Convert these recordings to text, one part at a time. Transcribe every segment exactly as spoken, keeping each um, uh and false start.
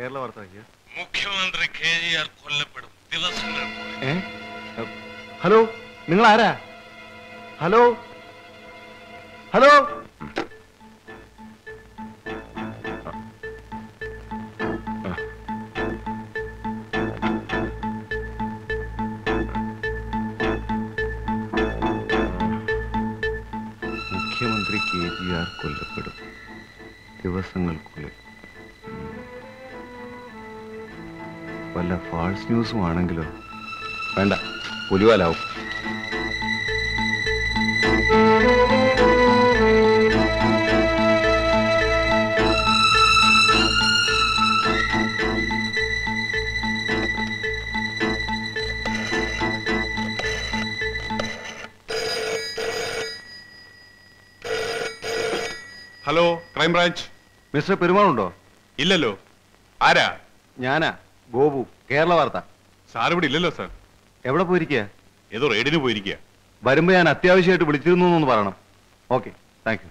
കേരള വാർത്ത. മുഖ്യമന്ത്രി K G R കൊല്ലപ്പെടും ദിവസങ്ങൾ. ഹലോ, നിങ്ങൾ ആരാ? ഹലോ ഹലോ മുഖ്യമന്ത്രി കെ ജി ആർ കൊല്ലപ്പെടും ദിവസങ്ങൾക്കുള്ളിൽ. വല്ല ഫാൾസ് ന്യൂസും ആണെങ്കിലോ? വേണ്ട, പുലിവാലാവും. Hello, crime branch. മിസ്റ്റർ പെരുമാളുണ്ടോ? ഇല്ലല്ലോ. ആരാ? ഞാനാ, ഗോപു, കേരള വാർത്ത. സാർ ഇവിടെ ഇല്ലല്ലോ സാർ. എവിടെ പോയിരിക്കുക? ഏതോ റെയ്ഡിന് പോയിരിക്കുക. വരുമ്പോ ഞാൻ അത്യാവശ്യമായിട്ട് വിളിച്ചിരുന്നു എന്ന് പറയണം. Okay, thank you.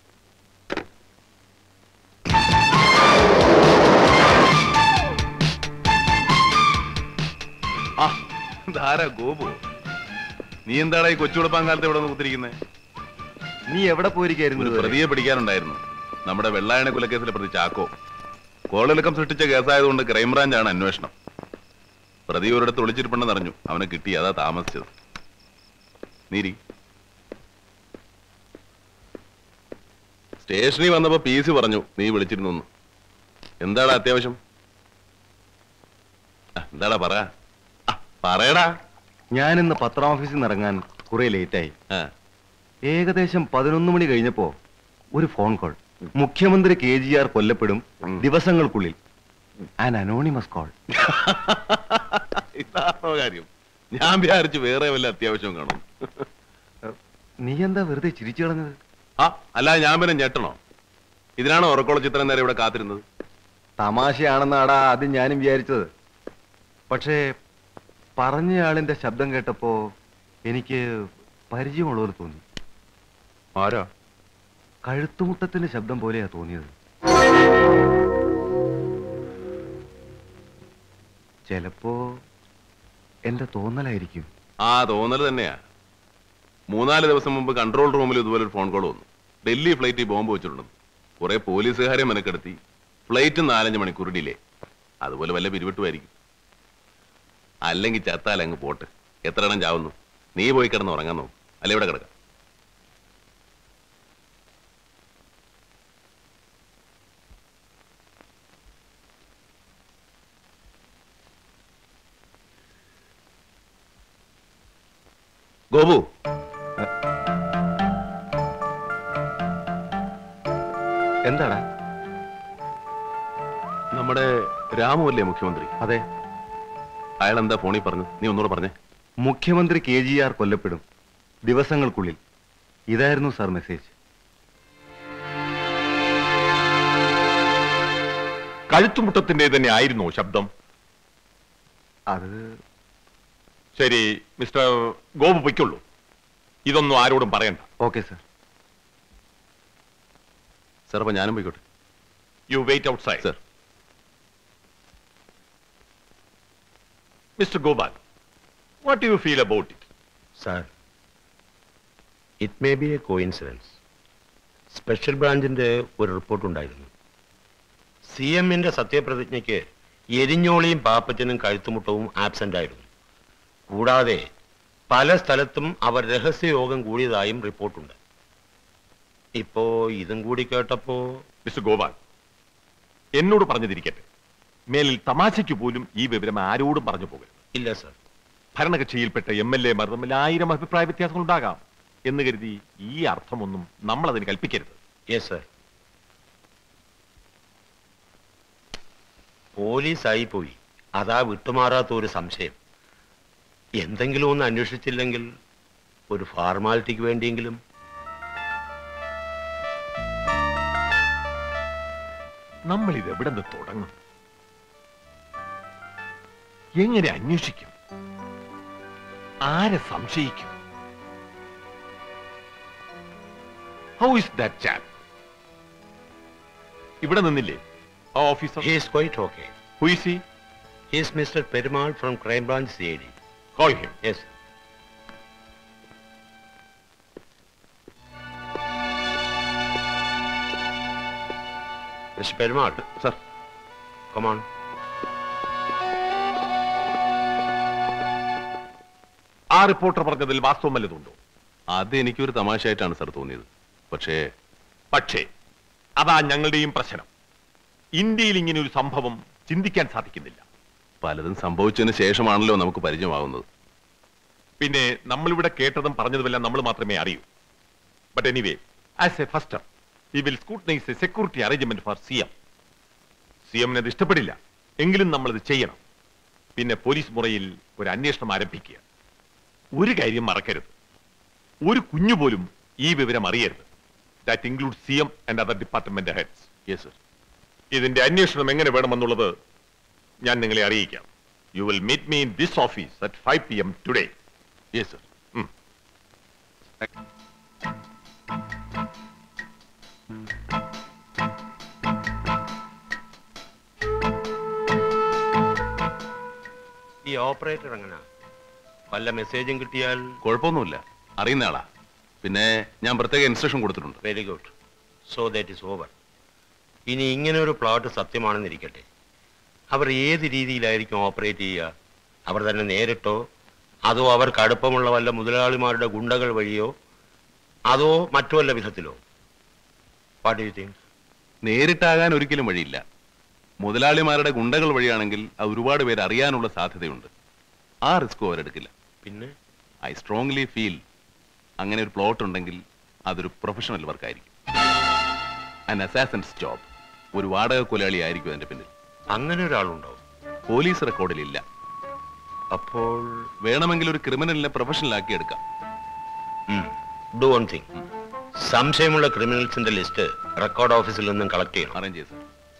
ആ, ധാരാ ഗോപു. നീ എന്താടാ ഈ കൊച്ചുകുളപ്പാൻ കാലത്ത് ഇവിടെ കുത്തിരിക്കുന്നത്? നീ എവിടെ പോയിരിക്കായിരുന്നു? ഒരു പ്രതിയെ പിടിക്കാനുണ്ടായിരുന്നു. നമ്മുടെ വെള്ളായണ കൊലക്കേസിലെ പ്രതി ചാക്കോ. കോളിളക്കം സൃഷ്ടിച്ച കേസായതുകൊണ്ട് ക്രൈംബ്രാഞ്ചാണ് അന്വേഷണം. പ്രതി ഒരിടത്ത് ഒളിച്ചിരിപ്പുണ്ടെന്ന് അറിഞ്ഞു. അവനെ കിട്ടി, അതാ താമസിച്ചത്. നീരി സ്റ്റേഷനിൽ വന്നപ്പോ പി സി പറഞ്ഞു നീ വിളിച്ചിരുന്നു. എന്താടാ അത്യാവശ്യം? എന്താടാ പറ പറയടാ. ഞാനിന്ന് പത്രം ഓഫീസിൽ നിന്ന് ഇറങ്ങാൻ കുറെ ലേറ്റായി. ഏകദേശം പതിനൊന്ന് മണി കഴിഞ്ഞപ്പോ ഒരു ഫോൺ കോൾ. മുഖ്യമന്ത്രി കെ ജി ആർ കൊല്ലപ്പെടും ദിവസങ്ങൾക്കുള്ളിൽ. An anonymous call. ഇതാണോ കാര്യം? ഞാൻ വിചാരിച്ചു വേറെ വല്ല അത്യാവശ്യം കാണും. നീ എന്താ വെറുതെ ചിരിച്ചു കളഞ്ഞത്? ആ, അല്ല, ഞാൻ പിന്നെ ഞെട്ടണോ? ഇതിനാണോ ഉറക്കോള ചിത്രം നേരെ ഇവിടെ കാത്തിരുന്നത്? തമാശയാണെന്നാടാ ആദ്യം ഞാനും വിചാരിച്ചത്. പക്ഷേ പറഞ്ഞയാളിന്റെ ശബ്ദം കേട്ടപ്പോ എനിക്ക് പരിചയമുള്ളവർ തോന്നി. ആരാ? കഴുത്തുമുട്ടത്തിന്റെ ശബ്ദം പോലെയാ തോന്നിയത്. ചിലപ്പോ എന്റെ തോന്നലായിരിക്കും. ആ, തോന്നൽ തന്നെയാ. മൂന്നാല് ദിവസം മുമ്പ് കൺട്രോൾ റൂമിൽ ഇതുപോലെ ഒരു ഫോൺ കോൾ വന്നു. ഡൽഹി ഫ്ലൈറ്റിൽ ബോംബ് വെച്ചിട്ടുണ്ടെന്ന്. കുറെ പോലീസുകാരെ മെനക്കെടുത്തി. ഫ്ലൈറ്റ് നാലഞ്ച് മണിക്കൂർ ഡിലേ. അതുപോലെ വല്ല പിരിവിട്ടുമായിരിക്കും. അല്ലെങ്കിൽ ചത്താൽ അങ്ങ് പോട്ട്. എത്ര എണ്ണം ചാവുന്നു? നീ പോയി കിടന്ന് ഉറങ്ങാൻ നോക്കും. അല്ലെ ഇവിടെ കിടക്കാം. ഗോപു, എന്താടാ? നമ്മുടെ രാമുവല്ലേ മുഖ്യമന്ത്രി? അതെ. അയാൾ എന്താ ഫോണിൽ പറഞ്ഞു? നീ ഒന്നുകൂടെ പറഞ്ഞേ. മുഖ്യമന്ത്രി കെ ജി ആർ കൊല്ലപ്പെടും ദിവസങ്ങൾക്കുള്ളിൽ. ഇതായിരുന്നു സാർ മെസ്സേജ്. കഴുത്തുമുട്ടത്തിന്റെ തന്നെ ആയിരുന്നോ ശബ്ദം? അത് ശരി, മിസ്റ്റർ ഗോപു പൊയ്ക്കുള്ളൂ. ഇതൊന്നും ആരോടും പറയണ്ട. Okay sir. സാർ, അപ്പൊ ഞാനും പോയിക്കോട്ടെ. You wait outside. Sir. Mister Gopal, what do you feel about it? Sir, it may be a coincidence. Special ബ്രാഞ്ചിന്റെ ഒരു റിപ്പോർട്ട് ഉണ്ടായിരുന്നു. സി എമ്മിന്റെ സത്യപ്രതിജ്ഞയ്ക്ക് എരിഞ്ഞോളിയും പാപ്പച്ചനും കഴുത്തുമുട്ടവും ആബ്സെന്റ് ആയിരുന്നു. കൂടാതെ പല സ്ഥലത്തും അവർ രഹസ്യയോഗം കൂടിയതായും റിപ്പോർട്ടുണ്ട്. ഇപ്പോ ഇതും കൂടി കേട്ടപ്പോ... മിസ്റ്റർ ഗോപാൽ, എന്നോട് പറഞ്ഞതിരിക്കട്ടെ, മേലിൽ തമാശയ്ക്ക് പോലും ഈ വിവരം ആരോടും പറഞ്ഞു പോകരുത്. ഇല്ല സർ. ഭരണകക്ഷിയിൽപ്പെട്ട എം എൽ എമാർ തമ്മിൽ ആയിരം അഭിപ്രായ വ്യത്യാസങ്ങൾ ഉണ്ടാകാം എന്ന് കരുതി ഈ അർത്ഥമൊന്നും നമ്മൾ അതിന് കൽപ്പിക്കരുത്. Yes sir. പോലീസായി പോയി, അതാ വിട്ടുമാറാത്ത ഒരു സംശയം. എന്തെങ്കിലും ഒന്ന് അന്വേഷിച്ചില്ലെങ്കിൽ ഒരു ഫോർമാലിറ്റിക്ക് വേണ്ടിയെങ്കിലും. നമ്മൾ ഇത് എവിടെ നിന്ന് തുടങ്ങും? എങ്ങനെ അന്വേഷിക്കും? ആരെ സംശയിക്കും? How is that chap? ഇവിടെ നിന്നില്ലേ ആ officer? He is quite okay. Who is he? He is Mister Perumal from Crime Branch C I D. Call him. Yes. Mister Perumal. Sir. Come on. ആ റിപ്പോർട്ടർ പറഞ്ഞതിൽ വാസ്തവം വല്ലതുണ്ടോ? അത് എനിക്കൊരു തമാശയായിട്ടാണ് sir തോന്നിയത്. പക്ഷേ പക്ഷേ അതാ ഞങ്ങളുടെയും പ്രശ്നം. ഇന്ത്യയിൽ ഇങ്ങനെ ഒരു സംഭവം ചിന്തിക്കാൻ സാധിക്കുന്നില്ല. പലതും സംഭവിച്ചതിന് ശേഷമാണല്ലോ നമുക്ക് പരിചയമാവുന്നത്. പിന്നെ നമ്മളിവിടെ കേട്ടതും പറഞ്ഞതുമെല്ലാം നമ്മൾ മാത്രമേ അറിയൂ. But anyway, as a first we will scrutinize a security arrangement for C M. C എമ്മിന് അത് ഇഷ്ടപ്പെടില്ല, എങ്കിലും നമ്മളത് ചെയ്യണം. പിന്നെ പോലീസ് മുറയിൽ ഒരു അന്വേഷണം ആരംഭിക്കുക. ഒരു കാര്യം മറക്കരുത്, ഒരു കുഞ്ഞു പോലും ഈ വിവരം അറിയരുത്. That include C M and other department heads. Yes sir. ഇതിന്റെ അന്വേഷണം എങ്ങനെ വേണമെന്നുള്ളത് ഞാൻ നിങ്ങളെ അറിയിക്കാം. You will meet me in this office at five P M today. Yes sir. ഈ ഓപ്പറേറ്റർ എങ്ങനെ വല്ല മെസ്സേജും കിട്ടിയാൽ? കുഴപ്പമൊന്നുമില്ല, അറിയുന്ന ആളാ. പിന്നെ ഞാൻ പ്രത്യേക ഇൻസ്ട്രക്ഷൻ കൊടുത്തിട്ടുണ്ട്. Very good. So that is over. ഇനി ഇങ്ങനെ ഒരു പ്ലോട്ട് സത്യമാണെന്നിരിക്കട്ടെ, അവർ ഏത് രീതിയിലായിരിക്കും ഓപ്പറേറ്റ് ചെയ്യുക? അവർ തന്നെ നേരിട്ടോ, അതോ അവർക്ക് അടുപ്പമുള്ള വല്ല മുതലാളിമാരുടെ ഗുണ്ടകൾ വഴിയോ, അതോ മറ്റു വല്ല വിധത്തിലോ? What do you think? നേരിട്ടാകാൻ ഒരിക്കലും വഴിയില്ല. മുതലാളിമാരുടെ ഗുണ്ടകൾ വഴിയാണെങ്കിൽ അത് ഒരുപാട് പേര് അറിയാനുള്ള സാധ്യതയുണ്ട്. ആ റിസ്ക് അവരെടുക്കില്ല. പിന്നെ ഐ സ്ട്രോങ്ലി ഫീൽ അങ്ങനെ ഒരു പ്ലോട്ട് ഉണ്ടെങ്കിൽ അതൊരു പ്രൊഫഷണൽ വർക്കായിരിക്കും. An assassin's job. ഒരു വാടക കൊലയാളി ആയിരിക്കും അതിന്റെ പിന്നിൽ. അങ്ങനെ ഒരാളുണ്ടോ? പോലീസ് റെക്കോർഡിലില്ല. അപ്പോൾ വേണമെങ്കിൽ ഒരു ക്രിമിനലിനെ പ്രൊഫഷണലാക്കി എടുക്കാം. Do one thing. സംശയമുള്ള ക്രിമിനൽസിന്റെ ലിസ്റ്റ് റെക്കോർഡ് ഓഫീസിൽ നിന്നും കളക്ട് ചെയ്യണം. അറേഞ്ച് ചെയ്ത്.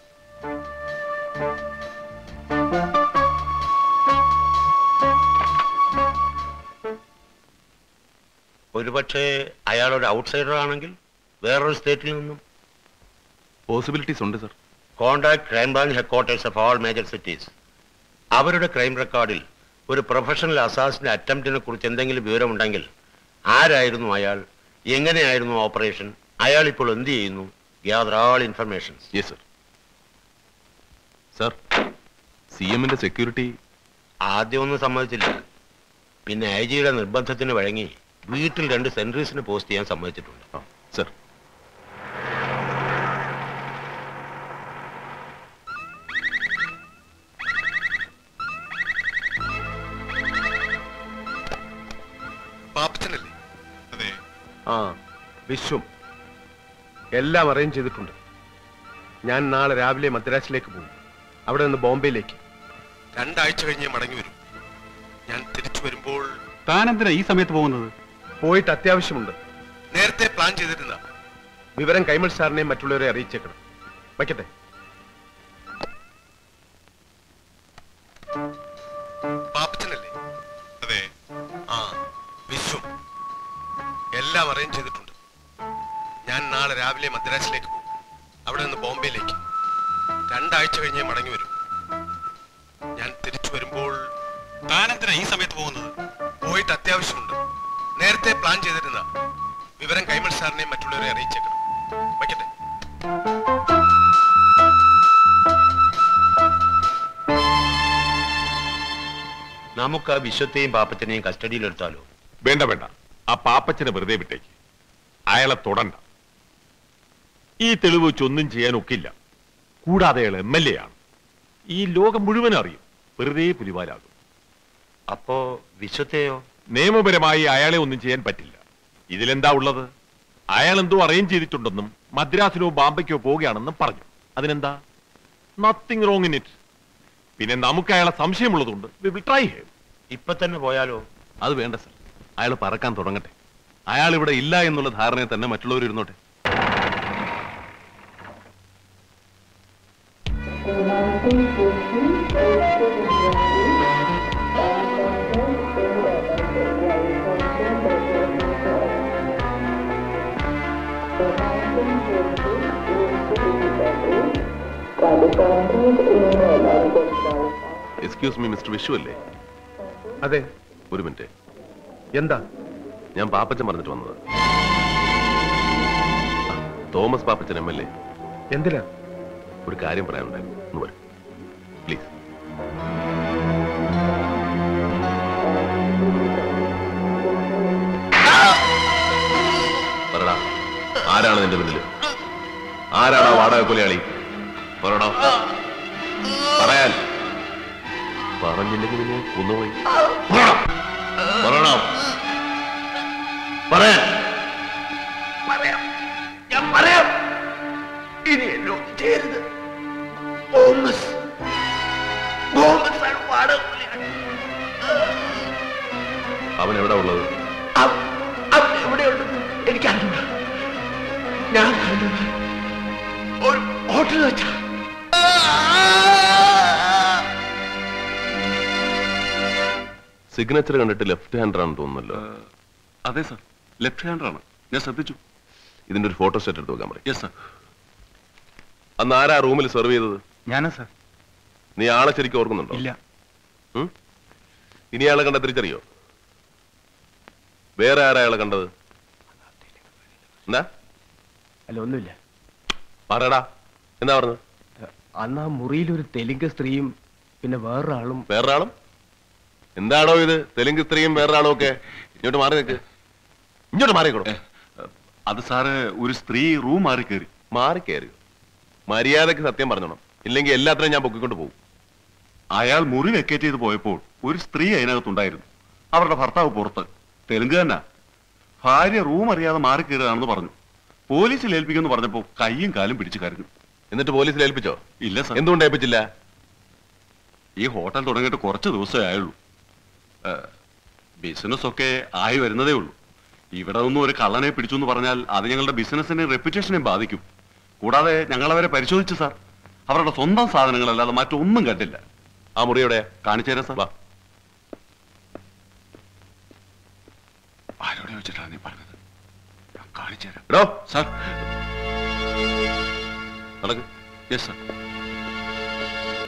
ഒരുപക്ഷെ അയാളൊരു ഔട്ട്സൈഡർ ആണെങ്കിൽ വേറൊരു സ്റ്റേറ്റിൽ നിന്നും. പോസിബിലിറ്റീസ് ഉണ്ട് sir. Contact crime branch headquarters of all major cities. അവരുടെ ക്രൈം റെക്കോർഡിൽ ഒരു പ്രൊഫഷണൽ അസാസിന്റെ അറ്റംപ്റ്റിനെ കുറിച്ച് എന്തെങ്കിലും വിവരമുണ്ടെങ്കിൽ ആരായിരുന്നു അയാൾ, എങ്ങനെയായിരുന്നു ഓപ്പറേഷൻ, അയാൾ ഇപ്പോൾ എന്ത് ചെയ്യുന്നു, gather all informations. Yes sir. Sir, C എമ്മിന്റെ സെക്യൂരിറ്റി ആദ്യം ഒന്നും സമ്മതിച്ചില്ല. പിന്നെ ഐ ജിയുടെ നിർബന്ധത്തിന് വഴങ്ങി വീട്ടിൽ രണ്ട് സെൻട്രീസിന് പോസ്റ്റ് ചെയ്യാൻ സമ്മതിച്ചിട്ടുണ്ട്. സർ. പാപ്പച്ചനല്ലേ? അതെ. ആ, വിശ്വം എല്ലാം അറേഞ്ച് ചെയ്തിട്ടുണ്ട്. ഞാൻ നാളെ രാവിലെ മദ്രാസിലേക്ക് പോകും. അവിടെ നിന്ന് ബോംബെയിലേക്ക് രണ്ടാഴ്ച കഴിഞ്ഞ് മടങ്ങി വരും. ഞാൻ തിരിച്ചു വരുമ്പോൾ താനെന്തിനാ ഈ സമയത്ത് പോകുന്നത്? പോയിട്ട് അത്യാവശ്യമുണ്ട്. നേരത്തെ പ്ലാൻ ചെയ്തിരുന്ന വിവരം കൈമൾ സാറിനെയും മറ്റുള്ളവരെ അറിയിച്ചേക്കണം. വയ്ക്കട്ടെ. പാപ്പച്ചനല്ലേ? അതെ. ആ, വിശ്വം എല്ലാം അറേഞ്ച് ചെയ്തിട്ടുണ്ട്. ഞാൻ നാളെ രാവിലെ മദ്രാസിലേക്ക് പോകും. അവിടെ നിന്ന് ബോംബെയിലേക്ക് രണ്ടാഴ്ച കഴിഞ്ഞ് മടങ്ങി വരും. ഞാൻ തിരിച്ചു വരുമ്പോൾ താനെന്തിനാ ഈ സമയത്ത് പോകുന്നത്? പോയിട്ട് അത്യാവശ്യമുണ്ട്. നേരത്തെ പ്ലാൻ ചെയ്തിരുന്ന വിവരം കൈമൾ സാറിനെയും മറ്റുള്ളവരെ അറിയിച്ചേക്കണം. വയ്ക്കട്ടെ. നമുക്ക് ആ വിശ്വത്തെയും പാപ്പച്ചനെയും കസ്റ്റഡിയിലെടുത്താലോ? വേണ്ട വേണ്ട, ആ പാപ്പച്ചനെ വെറുതെ വിട്ടേക്ക്. അയാളെ തൊടണ്ട. ഈ തെളിവ് വെച്ച് ഒന്നും ചെയ്യാൻ ഒക്കില്ല. കൂടാതെ അയാൾ എം എൽ എ ആണ്. ഈ ലോകം മുഴുവൻ അറിയും. വെറുതെ പുലിവാലാകും. അപ്പോ വിശ്വത്തെയോ? നിയമപരമായി അയാളെ ഒന്നും ചെയ്യാൻ പറ്റില്ല. ഇതിലെന്താ ഉള്ളത്? അയാൾ എന്തോ അറേഞ്ച് ചെയ്തിട്ടുണ്ടെന്നും മദ്രാസിലോ ബാംബയ്ക്കോ പോവുകയാണെന്നും പറഞ്ഞു. അതിനെന്താ? Nothing wrong in it. പിന്നെ നമുക്ക് അയാളെ സംശയമുള്ളതുകൊണ്ട് വി വിൽ ട്രൈ ഹിം. ഇപ്പൊ തന്നെ പോയാലോ? അത് വേണ്ട സർ. അയാൾ പറക്കാൻ തുടങ്ങട്ടെ. അയാൾ ഇവിടെ ഇല്ല എന്നുള്ള ധാരണയെ തന്നെ മറ്റുള്ളവർ ഇരുന്നോട്ടെ. എക്സ്ക്യൂസ് മീ മിസ്റ്റർ വിഷു അല്ലേ? അതെ. ഒരു മിനിറ്റ്. എന്താ? ഞാൻ പാപ്പച്ചൻ പറഞ്ഞിട്ട് വന്നത്. Thomas Pappachan M L A. എന്തിനാ? ഒരു കാര്യം പറയാനുണ്ടായിരുന്നു. ഒന്ന് വരും പ്ലീസ്. പറടാ, ആരാണ് നിന്റെ മുന്നിൽ? ആരാണ് വാടക കൊലയാളി? പറടാ, പറയാൻ. പറഞ്ഞില്ലെങ്കിൽ നിന്നെ കൊന്നുപോയി. പറയണം, പറയാൻ. പറയാം, ഞാൻ പറയാം. ഇനി എന്നോട് ചേരുത്. തോമസ് തോമസ് ആണ് വാടക കൊലയാളി. അവൻ എവിടെ ഉള്ളത്? അവൻ എവിടെയുള്ളത് എനിക്കറിയില്ല. ഞാൻ കണ്ടത് ഒരു ഹോട്ടൽ വെച്ചാ. സിഗ്നേച്ചർ കണ്ടിട്ട് ലെഫ്റ്റ് ഹാൻഡർ ആണെന്ന് തോന്നുന്നല്ലോ. അതെ സർ, ലെഫ്റ്റ് ഹാൻഡർ ആണ്. ഞാൻ ശ്രദ്ധിച്ചു. ഇതിന്റെ ഒരു ഫോട്ടോ സെറ്റ് എടുത്ത് വെക്കാൻ പറയും. Yes sir. അന്ന് ആരാ റൂമിൽ സെർവ് ചെയ്തത്? ഞാനാ സർ. നീ ആളെ ശരിക്കും ഓർക്കുന്നുണ്ടോ? ഇല്ല. ഇനി ആളെ കണ്ട തിരിച്ചറിയോ? വേറെ ആരാ അയാളെ കണ്ടത്? എന്താ? അല്ല, ഒന്നുമില്ല. പറയടാ, എന്താ പറഞ്ഞത്? അന്ന് ആ മുറിയിൽ ഒരു തെലുങ്ക് സ്ത്രീയും പിന്നെ വേറൊരാളും. വേറൊരാളും? എന്താണോ ഇത്? തെലുങ്ക് സ്ത്രീയും വേറൊരാളും ഒക്കെ? ഇങ്ങോട്ട് മാറി നിൽക്ക്. ഇങ്ങോട്ട് മാറിക്കോളൂ. അത് സാറ് ഒരു സ്ത്രീ റൂം മാറി കയറി. മാറി കയറിയോ? മര്യാദക്ക് സത്യം പറഞ്ഞോണം, ഇല്ലെങ്കിൽ എല്ലാത്തിനും ഞാൻ പൊക്കിക്കൊണ്ട് പോകും. അയാൾ മുറി വെക്കേറ്റ് ചെയ്ത് പോയപ്പോൾ ഒരു സ്ത്രീ അതിനകത്തുണ്ടായിരുന്നു. അവരുടെ ഭർത്താവ് പുറത്ത്. തെലുങ്ക് തന്നെ. ഭാര്യ റൂം അറിയാതെ മാറി കയറുകയാണെന്ന് പറഞ്ഞു. പോലീസിൽ ഏൽപ്പിക്കുമെന്ന് പറഞ്ഞപ്പോ കൈയും കാലും പിടിച്ചു കരഞ്ഞു. എന്നിട്ട് പോലീസിൽ ഏൽപ്പിച്ചോ? ഇല്ല സർ. എന്തുകൊണ്ട് ഏൽപ്പിച്ചില്ല? ഈ ഹോട്ടൽ തുടങ്ങിയിട്ട് കുറച്ച് ദിവസമേ ആയുള്ളൂ. ബിസിനസ് ഒക്കെ ആയി വരുന്നതേ ഉള്ളൂ. ഇവിടെ ഒന്നും ഒരു കള്ളനെ പിടിച്ചു എന്ന് പറഞ്ഞാൽ അത് ഞങ്ങളുടെ ബിസിനസിനെയും റെപ്യൂട്ടേഷനെയും ബാധിക്കും. കൂടാതെ ഞങ്ങൾ അവരെ പരിശോധിച്ചു സാർ. അവരുടെ സ്വന്തം സാധനങ്ങളല്ലാതെ മറ്റൊന്നും കണ്ടില്ല. ആ മുറിയോടെ കാണിച്ചു തരാം സാർ. ആരോടെ വെച്ചിട്ടാണ് നീ പറഞ്ഞത്? ഞാൻ കാണിച്ചു തരാം. എടോ സാർ. നടക്ക്. Yes sir.